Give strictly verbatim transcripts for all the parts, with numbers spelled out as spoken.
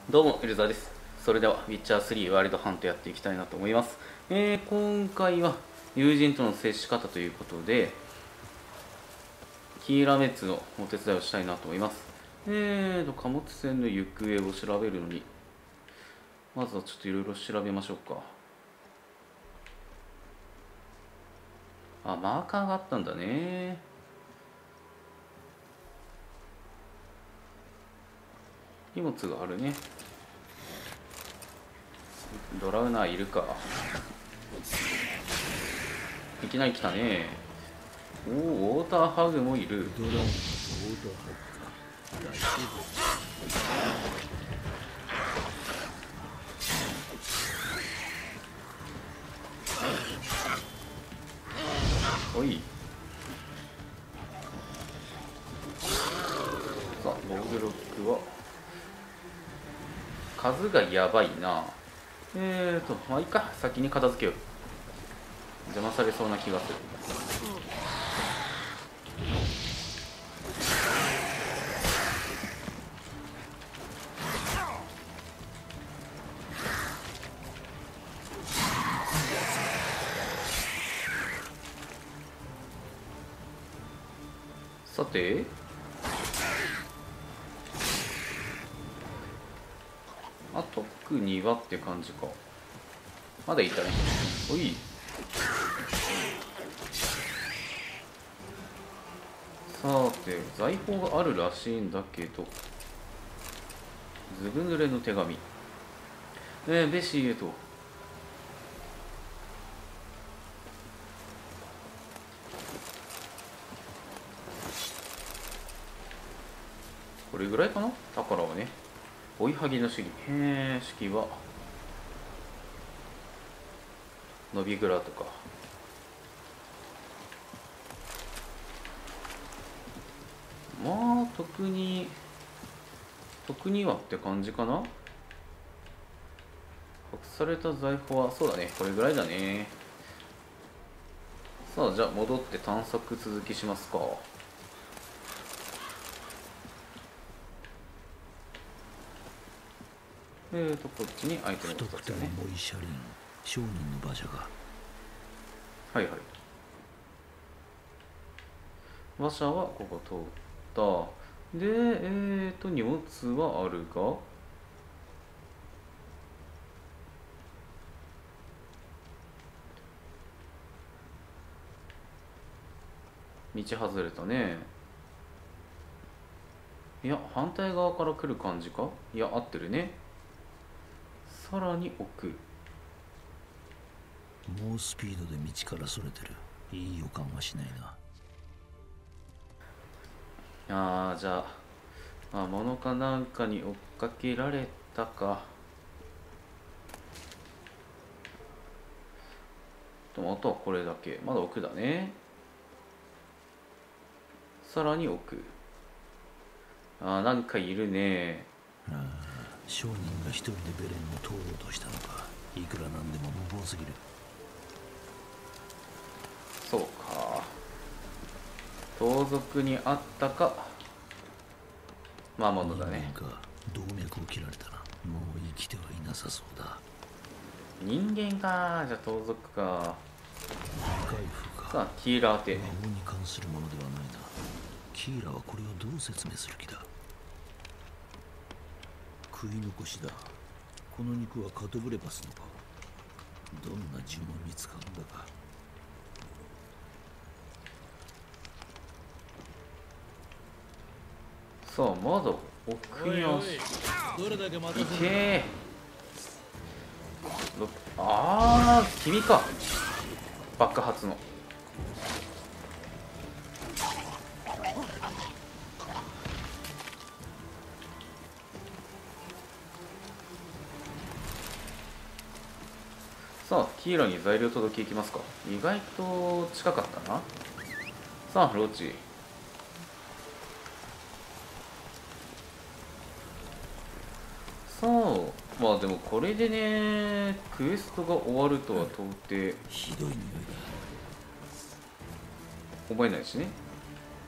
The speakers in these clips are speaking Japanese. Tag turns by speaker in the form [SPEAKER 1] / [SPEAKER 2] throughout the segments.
[SPEAKER 1] どうも、エルザです。それでは、ウィッチャースリーワールドハントやっていきたいなと思います。えー、今回は、友人との接し方ということで、キーラメッツのお手伝いをしたいなと思います。えーと、貨物船の行方を調べるのに、まずはちょっといろいろ調べましょうか。あ、マーカーがあったんだね。荷物があるね。ドラウナーいるか。いきなり来たね。おお、ウォーターハグもいる。
[SPEAKER 2] ドラウナーとウォーターハグか。大丈
[SPEAKER 1] 夫。おい。さあ、ボグロックは数がやばいな。えーと、まあいいか、先に片付けよう。邪魔されそうな気がする。さて、あ、特にはって感じか。まだいたね。おい。さて、財宝があるらしいんだけど、ずぶ濡れの手紙。えー、ベシーへと。これぐらいかな、宝はね。追いはぎの主義。へえ、式はノビグラとか。まあ特に特にはって感じかな。隠された財宝はそうだね、これぐらいだね。さあ、じゃあ戻って探索続きしますか。えーと、こっちにアイテム
[SPEAKER 2] 夫
[SPEAKER 1] ふたつね。
[SPEAKER 2] モイシャリン、商人の馬車が。
[SPEAKER 1] はいはい。馬車はここ通った。で、えーと、荷物はあるが、道外れたね。いや、反対側から来る感じか。いや、合ってるね。さらに奥。
[SPEAKER 2] 猛スピードで道からそれてる。いい予感はしないな。
[SPEAKER 1] あー、じゃあ、まあ、物かなんかに追っかけられたか。でもあとはこれだけ。まだ奥だね。さらに奥。あー、なんかいるね。
[SPEAKER 2] ああ、商人が一人でベレンを通ろうとしたのか。いくらなんでも無謀すぎる。
[SPEAKER 1] そうか。盗賊にあったか。まあものだね。
[SPEAKER 2] 人間か。動脈を切られたな。もう生きてはいなさそうだ。
[SPEAKER 1] 人間か。じゃあ盗賊か。
[SPEAKER 2] 回復か。
[SPEAKER 1] さあ、キーラーテ。
[SPEAKER 2] 魔法に関するものではないな。キーラはこれをどう説明する気だ。食い残しだ。この肉はカトブレパスのか。どんな呪文に使うんだか。
[SPEAKER 1] さあ、まだ奥に足。
[SPEAKER 2] どれだけ待
[SPEAKER 1] い
[SPEAKER 2] たせ
[SPEAKER 1] けー。ろあー、君か。爆発の。さあ、キーラに材料届きいきますか。意外と近かったな。さあ、ロッチ。さあ、まあでもこれでね、クエストが終わるとは到底
[SPEAKER 2] ひどい匂いだ。
[SPEAKER 1] 思えないしね。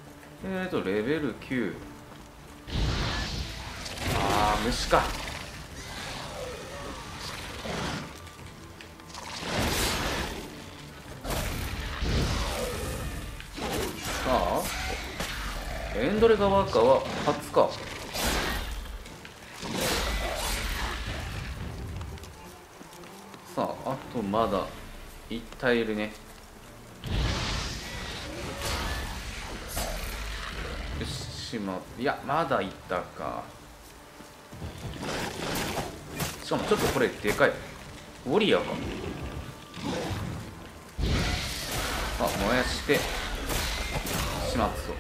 [SPEAKER 1] えーと、レベルきゅう。あー、虫か。 ェンドル側かは初か。さあ、あとまだいち体いるね。よし、ま、いや、まだいたか。しかもちょっとこれでかい。ウォリアーか。あ、燃やしてしまうと。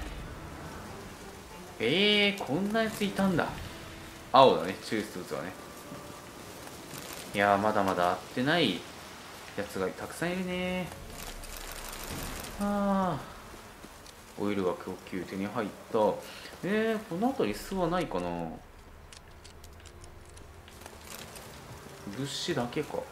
[SPEAKER 1] えー、こんなやついたんだ。青だね、抽出物はね。いやー、まだまだ合ってないやつがたくさんいるね。あー、オイルが供給手に入った。えー、この辺り巣はないかな。物資だけか。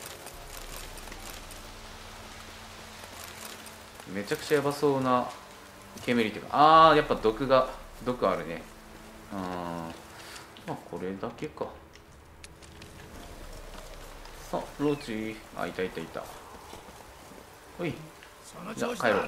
[SPEAKER 1] めちゃくちゃやばそうな煙っていうか、あー、やっぱ毒が毒あるね。あー、まあこれだけか。さあ、ローチ。あ、いたいたいた。おい、じゃあ帰ろう。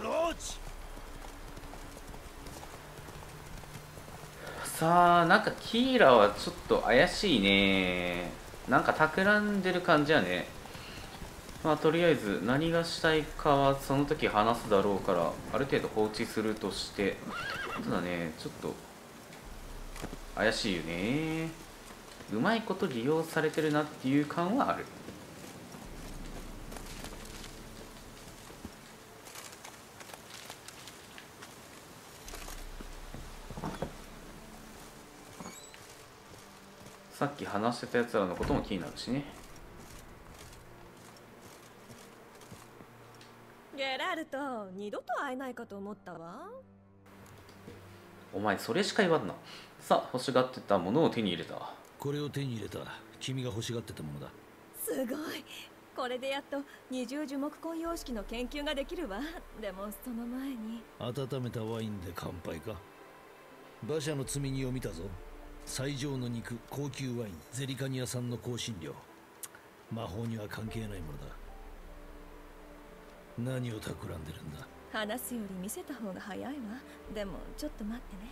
[SPEAKER 1] さあ、なんかキーラはちょっと怪しいね。なんか企んでる感じやね。まあとりあえず何がしたいかはその時話すだろうから、ある程度放置するとして。ただね、ちょっと怪しいよね。うまいこと利用されてるなっていう感はある。さっき話してたやつらのことも気になるしね。
[SPEAKER 3] ゲラルト、二度と会えないかと思ったわ。
[SPEAKER 1] お前それしか言わんな。さあ、欲しがってたものを手に入れた。
[SPEAKER 2] これを手に入れた。君が欲しがってたものだ。
[SPEAKER 3] すごい。これでやっと二重樹木根様式の研究ができるわ。でもその前に
[SPEAKER 2] 温めたワインで乾杯か。馬車の積み荷を見たぞ。最上の肉、高級ワイン、ゼリカニア産の香辛料。魔法には関係ないものだ。何を企んでるんだ。
[SPEAKER 3] 話すより見せた方が早いわ。でもちょっと待ってね。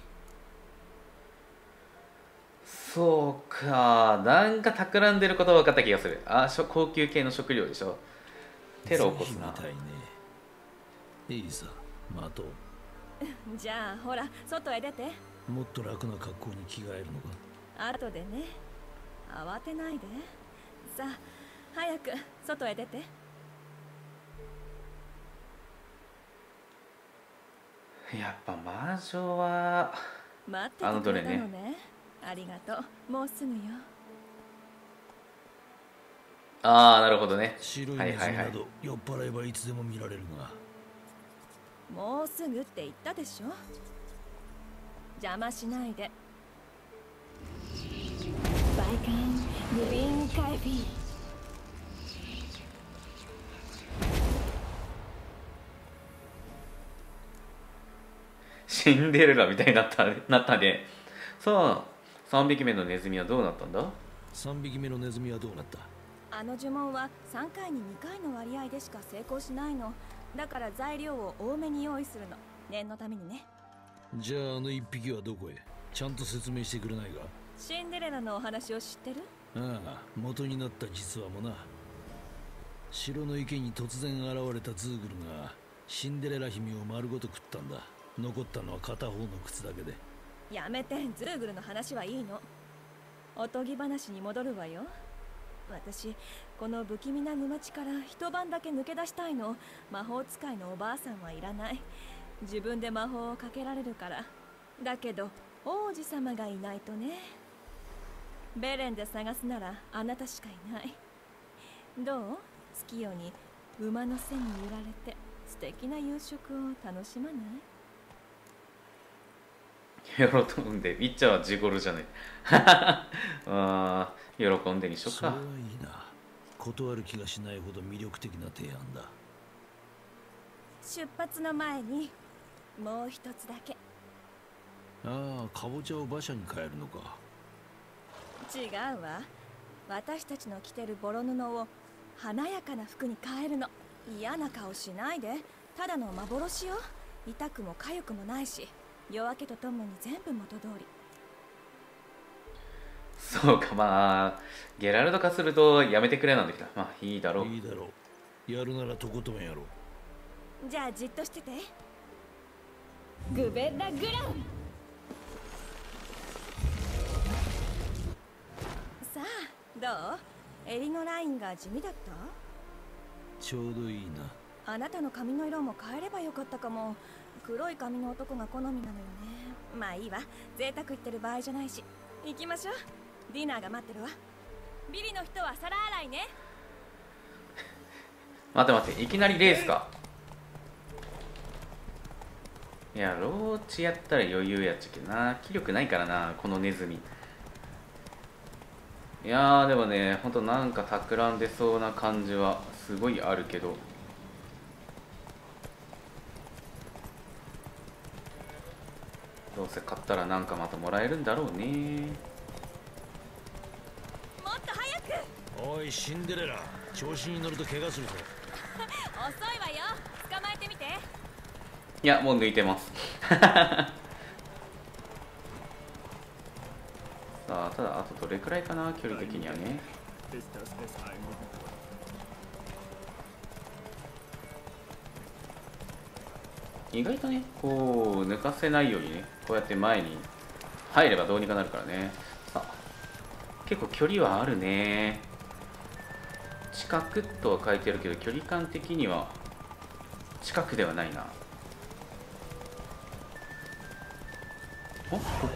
[SPEAKER 1] そうか、なんか企んでること分かった気がする。あ、高級系の食料でしょ。テロを起こすな。
[SPEAKER 2] みたいね。いいさ、待とう。
[SPEAKER 3] じゃあほら、外へ出て。
[SPEAKER 2] もっと楽な格好に着替えるのか。
[SPEAKER 3] 後でね。慌てないで。さあ、早く外へ出て。
[SPEAKER 1] やっぱ魔女は
[SPEAKER 3] 待っててくれたのね。ありがとう。もうすぐよ。
[SPEAKER 1] ああ、なるほどね。
[SPEAKER 2] 白いネズミなど酔っ払えばいつでも見られるが。
[SPEAKER 3] もうすぐって言ったでしょ。邪魔しないで。バイカングリーンカイフィ。
[SPEAKER 1] シンデレラみたいになったなったね。さあ、さんびきめのネズミはどうなったんだ。
[SPEAKER 2] さんびきめのネズミはどうなった。
[SPEAKER 3] あの呪文はさんかいににかいの割合でしか成功しないの。だから材料を多めに用意するの。念のためにね。
[SPEAKER 2] じゃああの一匹はどこへ。ちゃんと説明してくれないか。
[SPEAKER 3] シンデレラのお話を知ってる。
[SPEAKER 2] ああ、元になった実話もな。城の池に突然現れたズーグルがシンデレラ姫を丸ごと食ったんだ。残ったのは片方の靴だけで。
[SPEAKER 3] やめて、ズーグルの話はいいの。おとぎ話に戻るわよ。私、この不気味な沼地から一晩だけ抜け出したいの。魔法使いのおばあさんはいらない。自分で魔法をかけられるから。だけど王子様がいないとね。ベレンで探すならあなたしかいない。どう？月夜に馬の背に揺られて素敵な夕食を楽しまない？
[SPEAKER 1] 喜んで、ピッチャーはジゴルじゃない。あー、喜んでにしよっか。
[SPEAKER 2] それはいいな。断る気がしないほど魅力的な提案だ。
[SPEAKER 3] 出発の前にもう一つだけ。
[SPEAKER 2] ああ、かぼちゃを馬車に変えるのか。
[SPEAKER 3] 違うわ。私たちの着てるボロ布を華やかな服に変えるの。嫌な顔しないで。ただの幻よ。痛くも痒くもないし。 夜明けとともに全部元通り。
[SPEAKER 1] そうか、まあゲラルド化するとやめてくれなんだけど、まあいいだろう。
[SPEAKER 2] いいだろう。やるならとことんやろう。
[SPEAKER 3] じゃあじっとしてて。グベッラ・グラン。さあどう？襟のラインが地味だった？
[SPEAKER 2] ちょうどいいな。
[SPEAKER 3] あなたの髪の色も変えればよかったかも。黒い髪の男が好みなのよね。まあいいわ、贅沢言ってる場合じゃないし。行きましょう。ディナーが待ってるわ。ビリの人は皿洗いね。
[SPEAKER 1] 待って待って、いきなりレースか。いや、ローチやったら余裕やっちゃけどな。気力ないからな、このネズミ。いやーでもね、ほんとなんか企んでそうな感じはすごいあるけど、どうせ買ったらなんかまたもらえるんだろうね。
[SPEAKER 3] もっと早く。
[SPEAKER 2] おいシンデレラ、調子に乗ると怪我するぞ。
[SPEAKER 3] 遅いわよ。捕まえてみて。
[SPEAKER 1] いや、もう抜いてますさあ、ただあとどれくらいかな、距離的にはね。意外とね、こう抜かせないようにね、こうやって前に入ればどうにかなるからね。さあ、結構距離はあるね。近くとは書いてあるけど、距離感的には近くではないな。お、ここ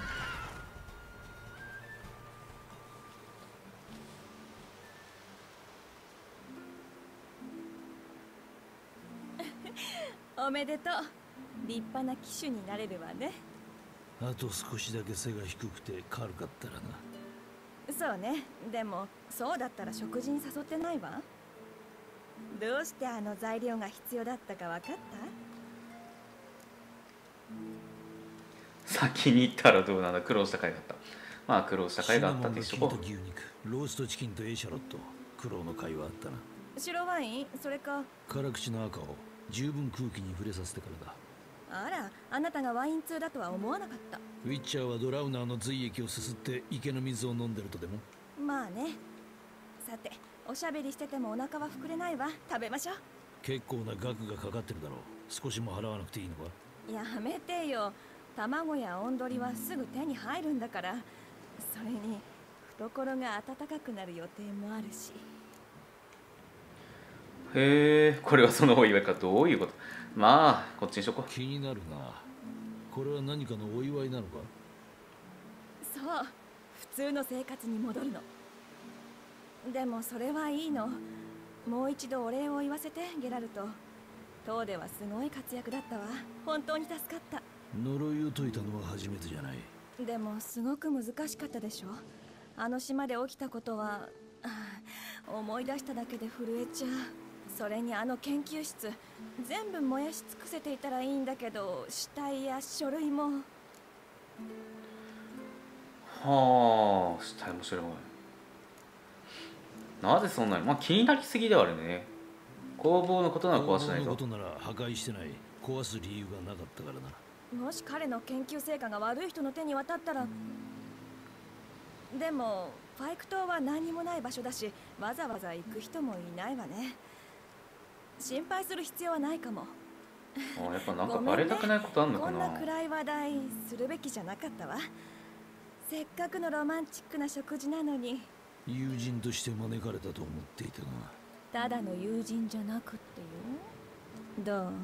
[SPEAKER 3] おめでとう。立派な騎手になれるわね。
[SPEAKER 2] あと少しだけ背が低くて軽かったらな。
[SPEAKER 3] そうね。でもそうだったら食事に誘ってないわ。どうしてあの材料が必要だったか分かった？
[SPEAKER 1] 先に行ったらどうなんだ。苦労した甲斐があった。まあ苦労した甲斐があったってしょ。
[SPEAKER 2] シナモンの生地と牛肉、ローストチキンとエシャロット、苦労の甲斐はあったな。
[SPEAKER 3] 白ワイン、それか。
[SPEAKER 2] 辛口の赤を十分空気に触れさせてからだ。
[SPEAKER 3] あら、あなたがワイン通だとは思わなかった。
[SPEAKER 2] ウィッチャーはドラウナーの髄液をすすって池の水を飲んでるとでも？
[SPEAKER 3] まあね。さて、おしゃべりしててもお腹は膨れないわ。食べましょう。
[SPEAKER 2] 結構な額がかかってるだろう。少しも払わなくていいのか？
[SPEAKER 3] やめてよ。卵やおんどりはすぐ手に入るんだから。それに懐が温かくなる予定もあるし。
[SPEAKER 1] へえ、これはそのお祝いか。どういうこと？まあこっちにしとこう。
[SPEAKER 2] 気になるな。これは何かのお祝いなのか？
[SPEAKER 3] そう、普通の生活に戻るの。でもそれはいいの。もう一度お礼を言わせて、ゲラルト。塔ではすごい活躍だったわ。本当に助かった。
[SPEAKER 2] 呪いを解いたのは初めてじゃない。
[SPEAKER 3] でもすごく難しかったでしょ。あの島で起きたことは、ああ、思い出しただけで震えちゃう。それにあの研究室、全部燃やし尽くせていたらいいんだけど、死体や書類も。
[SPEAKER 1] はあ、死体もそれもなぜそんなに、まあ気になりすぎではあるね。工房のことなら壊しないぞ。
[SPEAKER 2] 工房のことなら破壊してない。壊す理由がなかったからな。
[SPEAKER 3] もし彼の研究成果が悪い人の手に渡ったら。でもファイク島は何にもない場所だし、わざわざ行く人もいないわね。心配する必要はないかも。
[SPEAKER 1] あ、やっぱなんかバレたくないことあんのかな。
[SPEAKER 3] こんな暗い話題するべきじゃなかったわ。せっかくのロマンチックな食事なのに。
[SPEAKER 2] 友人として招かれたと思っていたが。
[SPEAKER 3] ただの友人じゃなくってよ。どう？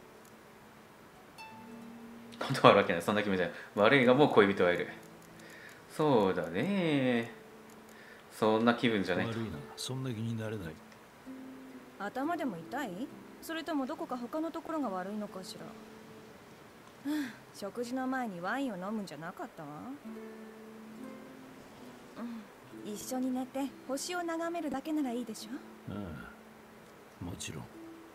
[SPEAKER 1] 断るわけない。そんな気持ちない。悪いがもう恋人はいる。そうだね。そんな気分じゃない。
[SPEAKER 2] 悪いな、そんな気になれない。
[SPEAKER 3] 頭でも痛い？それともどこか他のところが悪いのかしら。食事の前にワインを飲むんじゃなかったわ。うん、一緒に寝て星を眺めるだけならいいでしょ。
[SPEAKER 2] ああ、もちろん。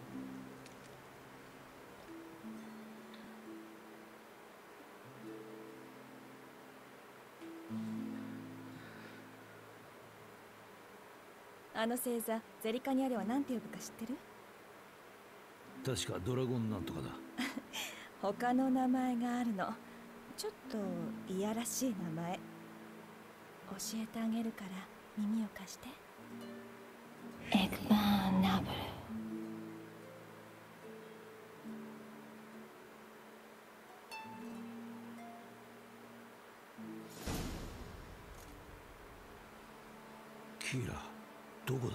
[SPEAKER 3] あの星座、ゼリカニアでは何て呼ぶか知ってる？
[SPEAKER 2] 確かドラゴンなんとかだ。
[SPEAKER 3] 他の名前があるの。ちょっといやらしい名前。教えてあげるから耳を貸して。エグバーン・ナブル。
[SPEAKER 2] キーラ、どこだ？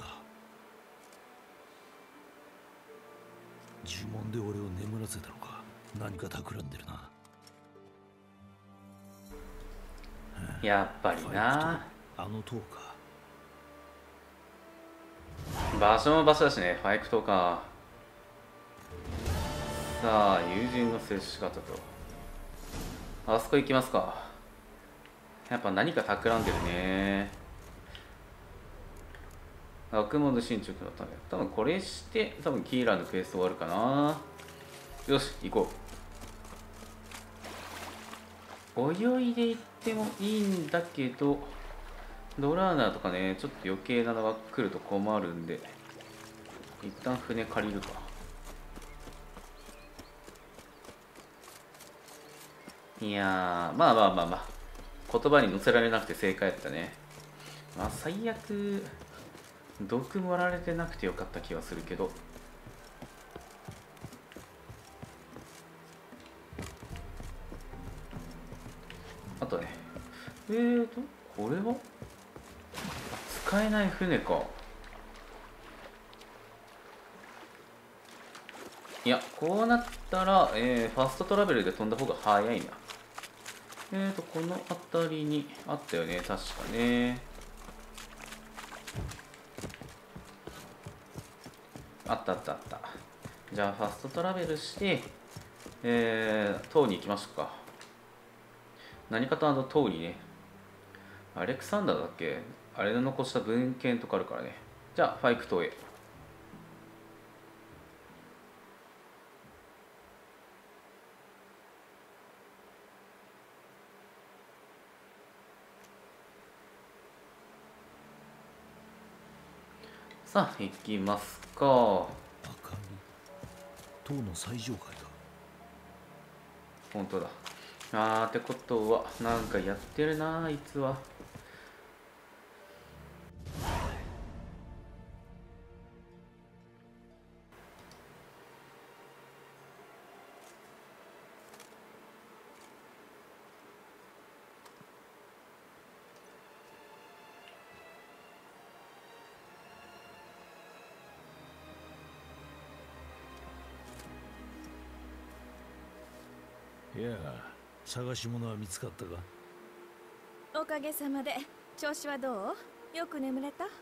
[SPEAKER 2] 呪文で俺を眠らせたのか。何か企んでるな。
[SPEAKER 1] やっぱりな。
[SPEAKER 2] あの塔か。
[SPEAKER 1] 場所も場所だしね。ファイク島か。さあ、友人の接し方とあそこ行きますか。やっぱ何か企んでるね。悪魔の進捗のため、多分これして多分キーラーのクエスト終わるかな。よし行こう。泳いで行ってもいいんだけど、ドラーナーとかね、ちょっと余計なのが来ると困るんで、一旦船借りるか。いやー、まあまあまあまあ、言葉に乗せられなくて正解だったね。まあ最悪毒盛られてなくてよかった気はするけど。あとね、えーとこれは使えない船か。いや、こうなったら、えー、ファストトラベルで飛んだ方が早いな。えーとこの辺りにあったよね、確かね。あったあったあった。じゃあファストトラベルして、えー、塔に行きましょうか。何かとあの塔にね、アレクサンダーだっけ、あれの残した文献とかあるからね。じゃあファイク島へ。さあ行きますか。
[SPEAKER 2] 明かり、塔の最上階だ。
[SPEAKER 1] 本当だ。あーってことはなんかやってるなあいつは。
[SPEAKER 2] いやあ、探し物は見つかったか？
[SPEAKER 3] おかげさまで。調子はどう？よく眠れた？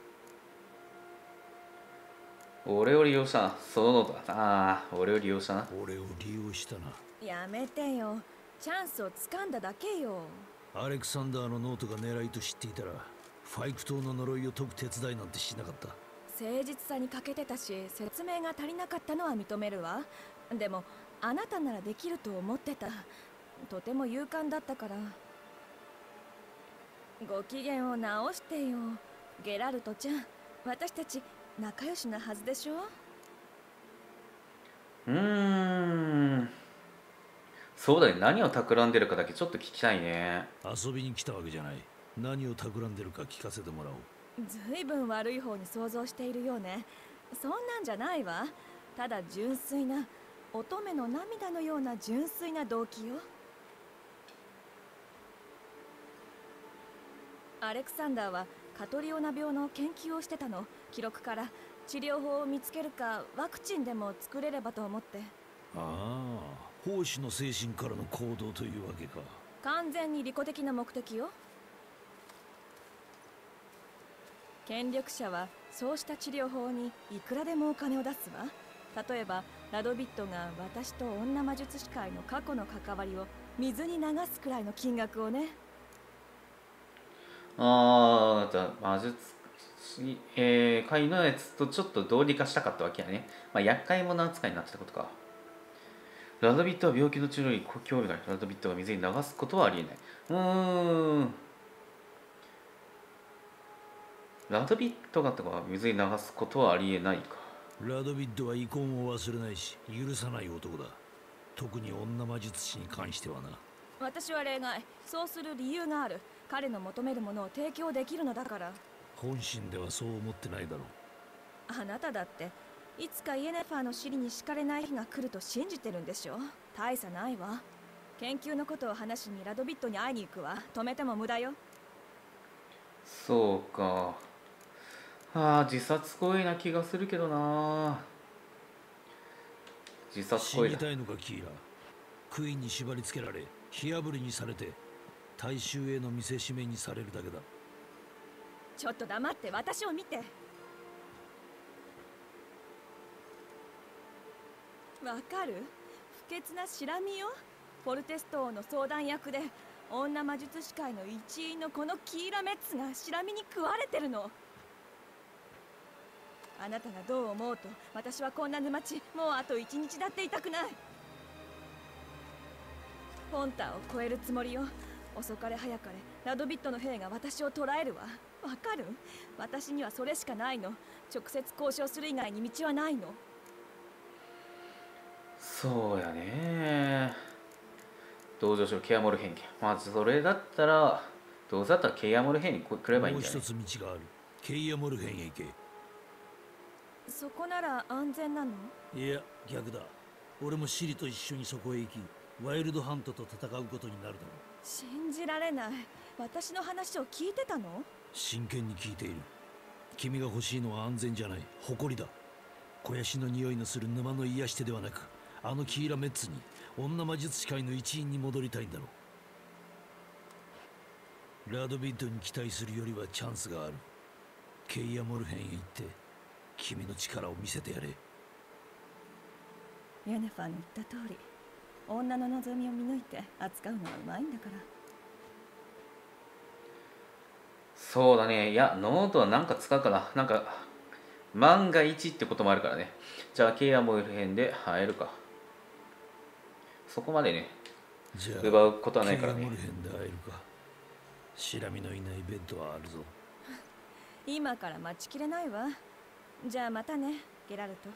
[SPEAKER 1] 俺を利用したな。そのノートだな。ああ、俺を利用したな。
[SPEAKER 2] 俺を利用したな。
[SPEAKER 3] やめてよ。チャンスをつかんだだけよ。
[SPEAKER 2] アレクサンダーのノートが狙いと知っていたら、ファイク島の呪いを解く手伝いなんてしなかった。
[SPEAKER 3] 誠実さに欠けてたし、説明が足りなかったのは認めるわ。でもあなたならできると思ってた。とても勇敢だったから。ご機嫌を直してよ、ゲラルトちゃん。私たち仲良しなはずでしょ。
[SPEAKER 1] うーん、そうだね。何を企んでるかだけちょっと聞きたいね。
[SPEAKER 2] 遊びに来たわけじゃない。何を企んでるか聞かせてもらおう。
[SPEAKER 3] ずいぶん悪い方に想像しているようね。そんなんじゃないわ。ただ純粋な、乙女の涙のような純粋な動機よ。アレクサンダーはカトリオナ病の研究をしてたの。記録から治療法を見つけるかワクチンでも作れればと思って。
[SPEAKER 2] ああ、奉仕の精神からの行動というわけか。
[SPEAKER 3] 完全に利己的な目的よ。権力者はそうした治療法にいくらでもお金を出すわ。例えばラドビットが私と女魔術師会の過去の関わりを水に流すくらいの金額をね。
[SPEAKER 1] ああ、じゃあ魔術師、えー、会のやつとちょっと同理化したかったわけやね。まあ厄介者扱いになってたことか。ラドビットは病気の治療に興味がある。ラドビットが水に流すことはありえない。うーん。ラドビットがとか水に流すことはありえないか。
[SPEAKER 2] ラドビットは遺恨を忘れないし許さない男だ。 特に女魔術師に関してはな。
[SPEAKER 3] 私は例外。そうする理由がある。彼の求めるものを提供できるのだから。
[SPEAKER 2] 本心ではそう思ってないだろう。
[SPEAKER 3] あなただっていつかイエネファーの尻に敷かれない日が来ると信じてるんでしょ。大差ないわ。研究のことを話しにラドビットに会いに行くわ。止めても無駄よ。
[SPEAKER 1] そうか。ああ、自殺行為な気がするけどな。自殺
[SPEAKER 2] 死
[SPEAKER 1] 行為だ。
[SPEAKER 2] にたいのかキーラ。杭に縛り付けられ火あぶりにされて大衆への見せしめにされるだけだ。
[SPEAKER 3] ちょっと黙って私を見て。わかる？不潔なシラミよ。フォルテスト王の相談役で女魔術師界の一員のこのキーラメッツがシラミに食われてるの。あなたがどう思うと私はこんな沼地もうあと一日だっていたくない。ポンターを超えるつもりよ。遅かれ早かれラドビットの兵が私を捕らえるわ。わかる？私にはそれしかないの。直接交渉する以外に道はないの。
[SPEAKER 1] そうやね。同情しろケアモル兵に。まずそれだったらどうせだったらケアモル兵に来ればいいんじゃない？
[SPEAKER 2] もう一つ道がある。ケイアモル編へ行け。
[SPEAKER 3] そこなら安全なの？
[SPEAKER 2] いや逆だ。俺もシリと一緒にそこへ行きワイルドハントと戦うことになるだろう。
[SPEAKER 3] 信じられない。私の話を聞いてたの？
[SPEAKER 2] 真剣に聞いている。君が欲しいのは安全じゃない、誇りだ。肥やしの匂いのする沼の癒し手ではなく、あのキーラメッツに女魔術師界の一員に戻りたいんだろう。ラドビッドに期待するよりはチャンスがある。ケイアモル編へ行って君の力を見せてやれ。
[SPEAKER 3] イエネファーの言った通り、女の望みを見抜いて扱うのはうまいんだから。
[SPEAKER 1] そうだね。いや、ノートは何か使うかな。なんか万が一ってこともあるからね。じゃあケアモル編で入るか。そこまでね
[SPEAKER 2] じゃあ
[SPEAKER 1] 奪うことはないからね。
[SPEAKER 2] ケイアモル編で会えるか。シラミのいないベッドはあるぞ。
[SPEAKER 3] 今から待ちきれないわ。じゃあまたね、ゲラルト。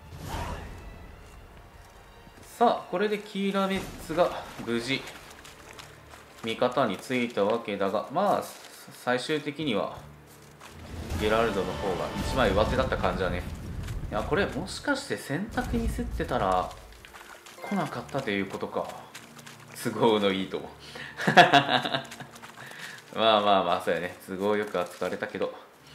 [SPEAKER 1] さあこれでキーラメッツが無事味方についたわけだが、まあ最終的にはゲラルドの方がいちまい上手だった感じだね。いやこれもしかして選択に競ってたら来なかったということか。都合のいいともまあまあまあそうやね。都合よく扱われたけど、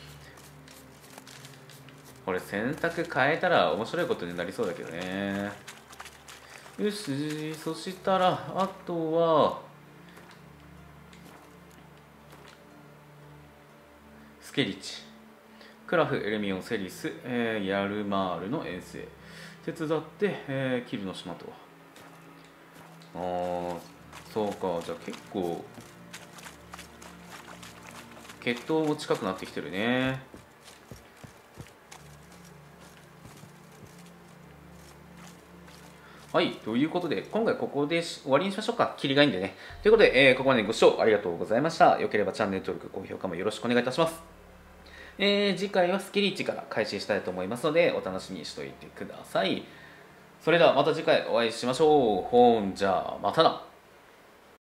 [SPEAKER 1] これ選択変えたら面白いことになりそうだけどね。よし、そしたらあとはスケリッチ、クラフ、エルミオン、セリス、えー、ヤルマールの遠征手伝って、えー、キルの島と。ああそうか。じゃあ結構決闘も近くなってきてるね。はい、ということで、今回ここで終わりにしましょうか。キリがいいんでね。ということで、えー、ここまでご視聴ありがとうございました。よければチャンネル登録、高評価もよろしくお願いいたします。えー、次回はスケリッチから開始したいと思いますので、お楽しみにしておいてください。それではまた次回お会いしましょう。ほんじゃ、またな。